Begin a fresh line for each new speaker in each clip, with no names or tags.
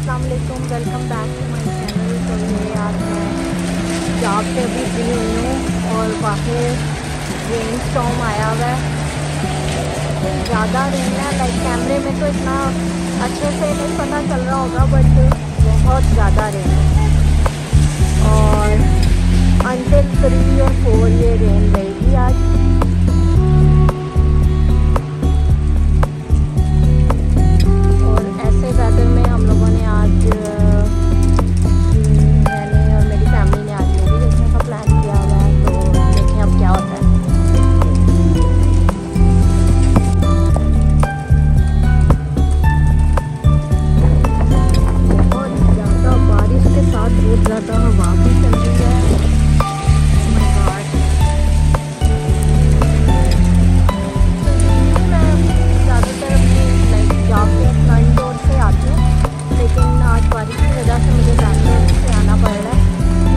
अस्सलाम वालेकुम, welcome back to my channel. तो ये आज मैं जॉब से अभी फ्री हुई हूँ और बाहर रेन स्टॉर्म आया हुआ है। ज़्यादा रेन है, लाइक कैमरे में तो इतना अच्छे से नहीं पता चल रहा होगा, बट बहुत ज़्यादा रेन है। और अंटिल 3 और 4 ये रेन रहेगी आज। वेदर में हम लोगों ने आज मैंने और मेरी फैमिली ने आज मूवी देखने का प्लान किया हुआ है। तो देखें अब क्या होता है। बहुत ज़्यादा बारिश के साथ बहुत ज़्यादा हवा भी चल रही है। ज़्यादातर अपने लाइक जॉब के फ्रंट डोर से आती हूँ, लेकिन आज बारिश की वजह से मुझे बैक डोर से आना पड़ रहा है।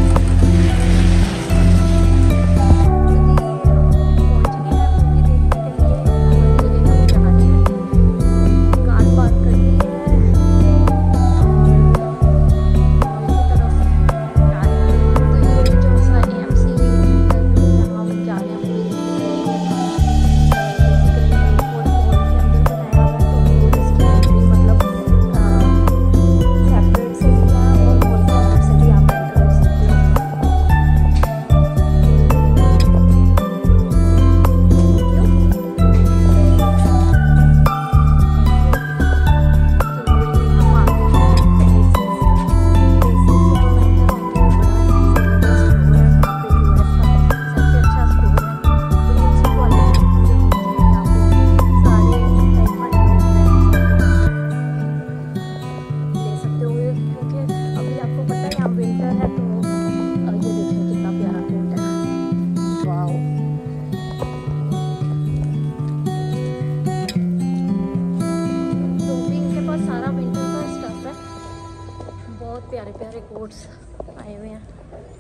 प्यारे प्यारे कोट्स आए हुए हैं।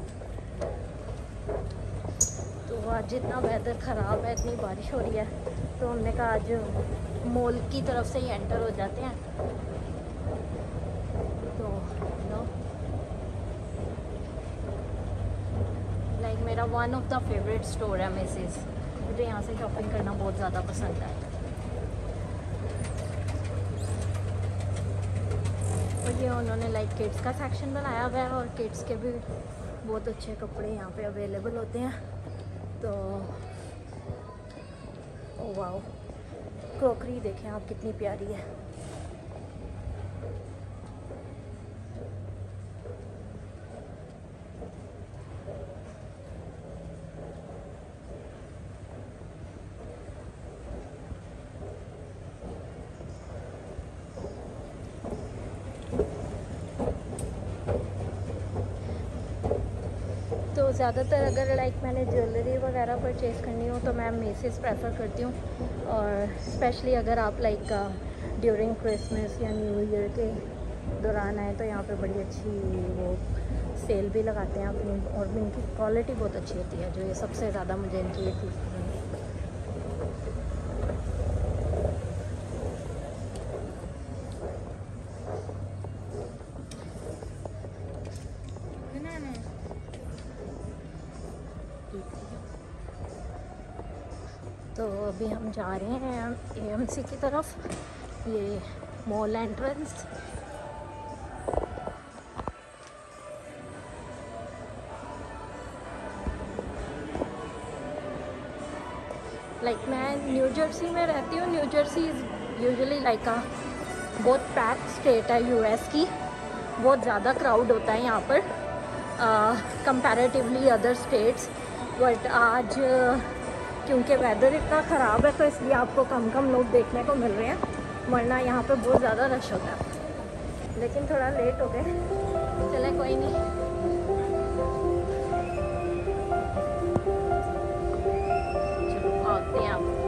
तो आज जितना वेदर ख़राब है, इतनी बारिश हो रही है, तो हमने कहा आज मॉल की तरफ से ही एंटर हो जाते हैं। तो लाइक मेरा one of the favourite store है मेसेस। मुझे यहाँ से शॉपिंग करना बहुत ज़्यादा पसंद है। और ये उन्होंने लाइक किड्स का सेक्शन बनाया हुआ है और किड्स के भी बहुत अच्छे कपड़े यहाँ पे अवेलेबल होते हैं। तो ओ वाओ, क्रॉकरी देखें आप कितनी प्यारी है। तो ज़्यादातर अगर लाइक मैंने ज्वेलरी वगैरह परचेज़ करनी हो तो मैं मेसेस प्रेफर करती हूँ। और स्पेशली अगर आप लाइक ड्यूरिंग क्रिसमस या न्यू ईयर के दौरान आए तो यहाँ पे बड़ी अच्छी वो सेल भी लगाते हैं अपनी, और इनकी क्वालिटी बहुत अच्छी होती है। जो ये सबसे ज़्यादा मुझे इनकी ये चीज़ पसंद है। तो अभी हम जा रहे हैं AMC की तरफ, ये मॉल एंट्रेंस। लाइक मैं न्यू जर्सी में रहती हूँ। New Jersey is usually like बहुत पैक्ड स्टेट है US की। बहुत ज़्यादा क्राउड होता है यहाँ पर कंपैरेटिवली अदर स्टेट्स। बट आज क्योंकि वेदर इतना ख़राब है तो इसलिए आपको कम लोग देखने को मिल रहे हैं, वरना यहाँ पे बहुत ज़्यादा रश होता है। लेकिन थोड़ा लेट हो गए, चले कोई नहीं। चलो आते हैं आप।